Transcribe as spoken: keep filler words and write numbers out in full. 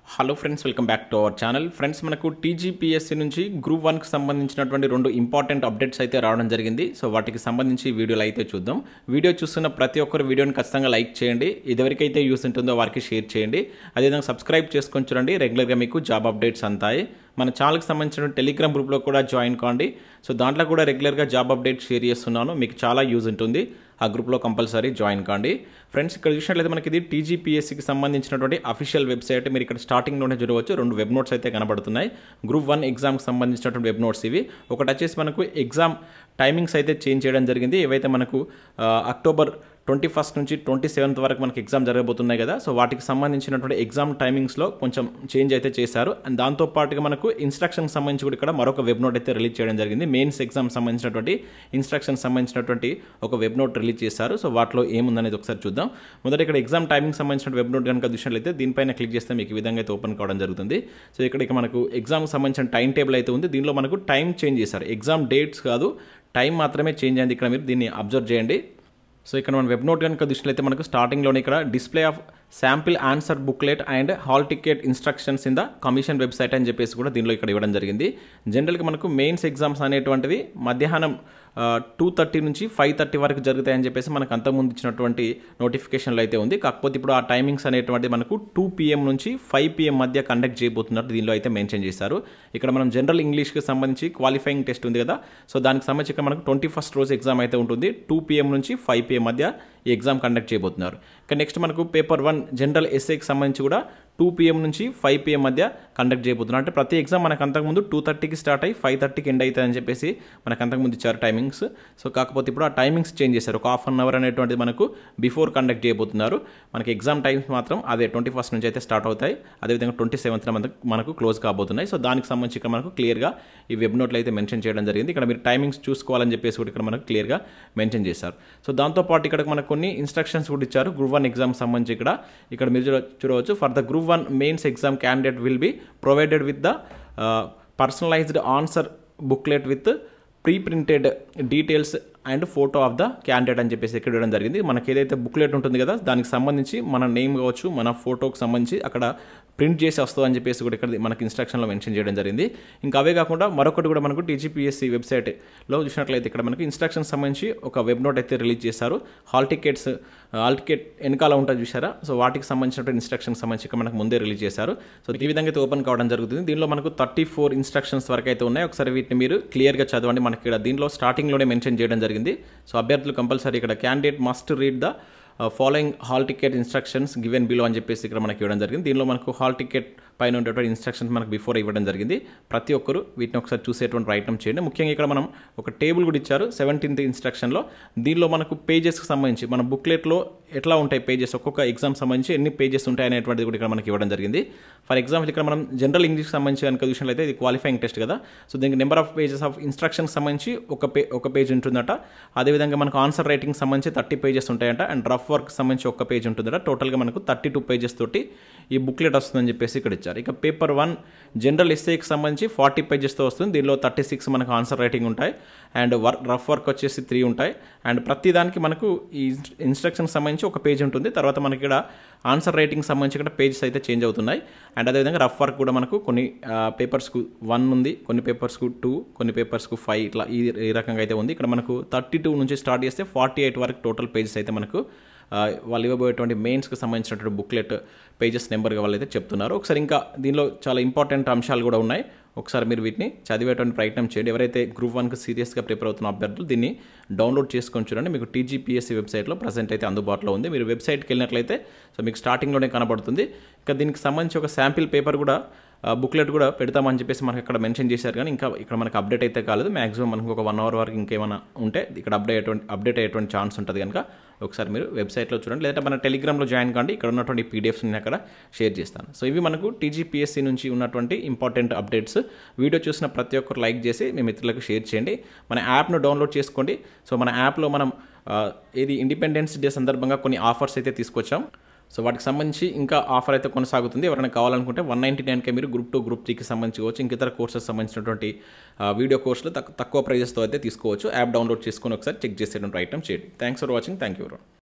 Hello friends, welcome back to our channel. Friends, మనకు TGPSC నుంచి group వన్కి సంబంధించినటువంటి రెండు ఇంపార్టెంట్ అప్డేట్స్ అయితే రావడం జరిగింది. సో వాటికి సంబంధించి వీడియోలు అయితే చూద్దాం. వీడియో చూస్తున్న ప్రతి ఒక్కరు వీడియోని ఖచ్చితంగా లైక్ చేయండి. ఇదివరకైతే యూస్ ఉంటుందో వారికి షేర్ చేయండి. అదేవిధంగా సబ్స్క్రైబ్ చేసుకొని చూడండి. రెగ్యులర్గా మీకు జాబ్ అప్డేట్స్ అంతాయి. మన ఛానల్కి సంబంధించిన టెలిగ్రామ్ గ్రూప్లో కూడా జాయిన్ కాండి. సో దాంట్లో కూడా రెగ్యులర్గా జాబ్ అప్డేట్స్ షేర్ చేస్తున్నాను. మీకు చాలా యూజ్ ఉంటుంది. ఆ గ్రూప్లో కంపల్సరీ జాయిన్ కాండి. ఫ్రెండ్స్, ఇక్కడ చూసినట్లయితే మనకి ఇది టీజీపీఎస్సీకి సంబంధించినటువంటి అఫీషియల్ వెబ్సైట్. మీరు ఇక్కడ స్టార్టింగ్లోనే చూడవచ్చు. రెండు వెబ్ నోట్స్ అయితే కనబడుతున్నాయి. గ్రూప్ వన్ ఎగ్జామ్కి సంబంధించినటువంటి వెబ్ నోట్స్ ఇవి. ఒకటి వచ్చేసి మనకు ఎగ్జామ్ టైమింగ్స్ అయితే చేంజ్ చేయడం జరిగింది. ఏవైతే మనకు అక్టోబర్ ట్వంటీ ఫస్ట్ నుంచి ట్వంటీ సెవెంత్ వరకు మనకి ఎగ్జామ్ జరగబోతున్నాయి కదా. సో వాటికి సంబంధించినటువంటి ఎగ్జామ్ టైమింగ్స్లో కొంచెం చేంజ్ అయితే చేశారు. అండ్ దాంతోపాటుగా మనకు ఇన్స్ట్రక్షన్కి సంబంధించి కూడా ఇక్కడ మరొక వెబ్ నోట్ అయితే రిలీజ్ చేయడం జరిగింది. మెయిన్స్ ఎగ్జామ్ సంబంధించినటువంటి ఇన్స్ట్రక్షన్ సంబంధించినటువంటి ఒక వెబ్ నోట్ రిలీజ్ చేశారు. సో వాటిలో ఏముందనేది ఒకసారి చూద్దాం. మొదట ఇక్కడ ఎగ్జామ్ టైమింగ్ సంబంధించిన వెబ్ నోట్ కనుక చూసినట్లయితే దీనిపైన క్లిక్ చేస్తే మీకు ఈ విధంగా అయితే ఓపెన్ కావడం జరుగుతుంది. సో ఇక్కడ ఇక మనకు ఎగ్జామ్కి సంబంధించిన టైం టేబుల్ అయితే ఉంది. దీనిలో మనకు టైం చేంజ్ చేశారు. ఎగ్జామ్ డేట్స్ కాదు, టైం మాత్రమే చేంజ్ అయింది. ఇక్కడ మీరు దీన్ని అబ్జర్వ్ చేయండి. సో ఇక్కడ మన వెబ్ నోట్ కనుక దృష్టిలో మనకు స్టార్టింగ్లోనే ఇక్కడ display of sample answer booklet and hall ticket instructions in the commission website అని చెప్పేసి కూడా దీనిలో ఇక్కడ ఇవ్వడం జరిగింది. జనరల్గా మనకు మెయిన్స్ ఎగ్జామ్స్ అనేటువంటివి మధ్యాహ్నం టూ థర్టీ నుంచి ఫైవ్ థర్టీ వరకు జరుగుతాయని చెప్పేసి మనకు అంతకుముందు ఇచ్చినటువంటి నోటిఫికేషన్లు అయితే ఉంది. కాకపోతే ఇప్పుడు ఆ టైమింగ్స్ అనేటువంటి మనకు టూ పిఎం నుంచి ఫైవ్ పిఎం మధ్య కండక్ట్ చేయబోతున్నట్టు దీనిలో అయితే మెన్షన్ చేశారు. ఇక్కడ మనం జనరల్ ఇంగ్లీష్కి సంబంధించి క్వాలిఫైయింగ్ టెస్ట్ ఉంది కదా. సో దానికి సంబంధించి ఇక్కడ మనకు ట్వంటీ ఫస్ట్ రోజు ఎగ్జామ్ అయితే ఉంటుంది. టూ పిఎం నుంచి ఫైవ్ పిఎం మధ్య ఈ ఎగ్జామ్ కండక్ట్ చేయబోతున్నారు. ఇక నెక్స్ట్ మనకు పేపర్ వన్ జనరల్ ఎస్ఏకి సంబంధించి కూడా టూ పిఎం నుంచి ఫైవ్ పిఎం మధ్య కండక్ట్ చేయబోతున్నారు. అంటే ప్రతి ఎగ్జామ్ మనకు అంతకుముందు టూ థర్టీకి స్టార్ట్ అయ్యి ఫైవ్ థర్టీకి ఎండ్ అవుతుందని చెప్పేసి మనకు అంతకుముందు ఇచ్చారు టైమింగ్స్. సో కాకపోతే ఇప్పుడు ఆ టైమింగ్స్ చేంజ్ చేశారు. ఒక హాఫ్ అన్ అవర్ అనేటువంటిది మనకు బిఫోర్ కండక్ట్ చేయబోతున్నారు. మనకి ఎగ్జామ్ టైమ్స్ మాత్రం అదే ట్వంటీ ఫస్ట్ నుంచి అయితే స్టార్ట్ అవుతాయి. అదేవిధంగా ట్వంటీ సెవెంత్ మనకు మనకు క్లోజ్ కాబోతున్నాయి. సో దానికి సంబంధించి ఇక్కడ మనకు క్లియర్గా ఈ వెబ్ నోట్లో అయితే మెన్షన్ చేయడం జరిగింది. ఇక్కడ మీరు టైమింగ్స్ చూసుకోవాలని చెప్పేసి కూడా ఇక్కడ మనకు క్లియర్గా మెన్షన్ చేశారు. సో దాంతోపాటు ఇక్కడ మనకు కొన్ని ఇన్స్ట్రక్షన్స్ కూడా ఇచ్చారు గ్రూప్ వన్ ఎగ్జామ్ సంబంధించి. ఇక్కడ ఇక్కడ మీరు చూడవచ్చు. For the group one mains exam candidate will be provided with the uh, personalized answer booklet with pre-printed details and photo of the candidate అని చెప్పేసి ఇక్కడ ఇవ్వడం జరిగింది. మనకి ఏదైతే బుక్లెట్ ఉంటుంది కదా, దానికి సంబంధించి మన నేమ్ కావచ్చు, మన ఫోటోకి సంబంధించి అక్కడ ప్రింట్ చేసి వస్తుంది అని చెప్పేసి కూడా ఇక్కడ మనకి ఇన్స్ట్రక్షన్లో మెన్షన్ చేయడం జరిగింది. ఇంకా అవే కాకుండా మరొకటి కూడా మనకు టీజీపీఎస్సీ వెబ్సైట్లో చూసినట్లయితే ఇక్కడ మనకు ఇన్స్ట్రక్షన్ సంబంధించి ఒక వెబ్ నోట్ అయితే రిలీజ్ చేశారు. హాల్ టికెట్స్ హాల్ టికెట్ వెనకాల ఉంటుంది చూసారా. సో వాటికి సంబంధించిన ఇన్స్ట్రక్షన్ సంబంధించి ఇక్కడ మనకు ముందే రిలీజ్ చేశారు. సో ఈ విధంగా అయితే ఓపెన్ కావడం జరుగుతుంది. దీనిలో మనకు థర్టీ ఫోర్ ఇన్స్ట్రక్షన్స్ వరకు అయితే ఉన్నాయి. ఒకసారి వీటిని మీరు క్లియర్గా చదవండి. మనకి ఇక్కడ దీనిలో స్టార్టింగ్లోనే మెన్షన్ చేయడం జరిగింది. సో అభ్యర్థులు కంపల్సరీ ఇక్కడ candidate must read the following hall ticket instructions given below అని చెప్పేసి ఇక్కడ మనకి ఇవ్వడం జరిగింది. దీనిలో మనకు హాల్ టికెట్ పైన ఉండేటువంటి ఇన్స్ట్రక్షన్స్ మనకు బిఫోర్ ఇవ్వడం జరిగింది. ప్రతి ఒక్కరు వీటిని ఒకసారి చూసేటువంటి ప్రయత్నం చేయండి. ముఖ్యంగా ఇక్కడ మనం ఒక టేబుల్ కూడా ఇచ్చారు సెవెంటీన్త్ ఇన్స్ట్రక్షన్లో. దీనిలో మనకు పేజెస్కి సంబంధించి మన బుక్లెట్లో ఎట్లా ఉంటాయి పేజెస్, ఒక్కొక్క ఎగ్జామ్ సంబంధించి ఎన్ని పేజెస్ ఉంటాయి అనేటువంటిది కూడా ఇక్కడ మనకి ఇవ్వడం జరిగింది. ఫర్ ఎగ్జాంపుల్ ఇక్కడ మనం జనరల్ ఇంగ్లీష్కి సంబంధించి కనుక చూసినట్లయితే ఇది క్వాలిఫైయింగ్ టెస్ట్ కదా. సో దీనికి నెంబర్ ఆఫ్ పేజెస్ ఆఫ్ ఇన్స్ట్రక్షన్కి సంబంధించి ఒక పే ఒక పేజ్ ఉంటుందట. అదేవిధంగా మనకు ఆన్సర్ రైటింగ్ సంబంధించి థర్టీ పేజెస్ ఉంటాయంట. అండ్ రఫ్ వర్క్ సంబంధించి ఒక పేజ్ ఉంటుందట. టోటల్గా మనకు థర్టీ టూ పేజెస్ తోటి ఈ బుక్లెట్ వస్తుందని చెప్పేసి ఇక్కడ ఇచ్చారు. ఇక పేపర్ వన్ జనరల్ ఎస్ఏకి సంబంధించి ఫార్టీ పేజెస్తో వస్తుంది. దీనిలో థర్టీ సిక్స్ మనకు ఆన్సర్ రైటింగ్ ఉంటాయి. అండ్ వర్క్ రఫ్ వర్క్ వచ్చేసి త్రీ ఉంటాయి. అండ్ ప్రతి దానికి మనకు ఈ ఇన్స్ట్రక్షన్కి సంబంధించి ఒక పేజ్ ఉంటుంది. తర్వాత మనకి ఇక్కడ ఆన్సర్ రైటింగ్ సంబంధించి ఇక్కడ పేజెస్ అయితే చేంజ్ అవుతున్నాయి. అండ్ అదేవిధంగా రఫ్ వర్క్ కూడా మనకు కొన్ని పేపర్స్కు వన్ ఉంది, కొన్ని పేపర్స్కు టూ, కొన్ని పేపర్స్కు ఫైవ్, ఇట్లా ఈ ఈ రకంగా అయితే ఉంది. ఇక్కడ మనకు థర్టీ టూ నుంచి స్టార్ట్ చేస్తే ఫార్టీ ఎయిట్ వరకు టోటల్ పేజెస్ అయితే మనకు వాళ్ళు ఇవ్వబోయేటువంటి మెయిన్స్కి సంబంధించినటువంటి బుక్లెట్ పేజెస్ నెంబర్గా వాళ్ళు అయితే చెప్తున్నారు. ఒకసారి ఇంకా దీనిలో చాలా ఇంపార్టెంట్ అంశాలు కూడా ఉన్నాయి. ఒకసారి మీరు వీటిని చదివేటువంటి ప్రయత్నం చేయండి. ఎవరైతే గ్రూప్ వన్కి సీరియస్గా ప్రిపేర్ అవుతున్న అభ్యర్థులు దీన్ని డౌన్లోడ్ చేసుకొని చూడండి. మీకు టీజీపీఎస్సీ వెబ్సైట్లో ప్రజెంట్ అయితే అందుబాటులో ఉంది. మీరు వెబ్సైట్కి వెళ్ళినట్లయితే సో మీకు స్టార్టింగ్లోనే కనబడుతుంది. ఇంకా దీనికి సంబంధించి ఒక శాంపిల్ పేపర్ కూడా బుక్లెట్ కూడా పెడతామని చెప్పేసి మనకి ఇక్కడ మెన్షన్ చేశారు. కానీ ఇంకా ఇక్కడ మనకు అప్డేట్ అయితే కాలేదు. మ్యాక్సిమం మనకు ఒక వన్ అవర్ వరకు ఇంకేమైనా ఉంటే ఇక్కడ అప్డేట్ అయ్యేటువంటి అప్డేట్ అయ్యేటువంటి ఛాన్స్ ఉంటుంది. కనుక ఒకసారి మీరు వెబ్సైట్లో చూడండి, లేదంటే మన టెలిగ్రామ్లో జాయిన్ కాండి. ఇక్కడ ఉన్నటువంటి పీడిఎఫ్స్ నేను అక్కడ షేర్ చేస్తాను. సో ఇవి మనకు టీజీపీఎస్సీ నుంచి ఉన్నటువంటి ఇంపార్టెంట్ అప్డేట్స్. వీడియో చూసిన ప్రతి ఒక్కరు లైక్ చేసి మీ మిత్రులకు షేర్ చేయండి. మన యాప్ను డౌన్లోడ్ చేసుకోండి. సో మన యాప్లో మనం ఏది ఇండిపెండెన్స్ డే సందర్భంగా కొన్ని ఆఫర్స్ అయితే తీసుకొచ్చాం. సో వాటికి సంబంధించి ఇంకా ఆఫర్ అయితే కొనసాగుతుంది. ఎవరైనా కావాలనుకుంటే వన్ నైంటీ నైన్కే మీరు గ్రూప్ టూ గ్రూప్ త్రీకి సంబంధించుకోవచ్చు. ఇంక ఇతర కోర్సెస్ సంబంధించినటువంటి వీడియో కోర్సులు తక్కువ ప్రైజెస్తో అయితే తీసుకోవచ్చు. యాప్ డౌన్లోడ్ చేసుకొని ఒకసారి చెక్ చేసేటువంటి ప్రయత్నం చేయండి. Thanks for watching. Thank you.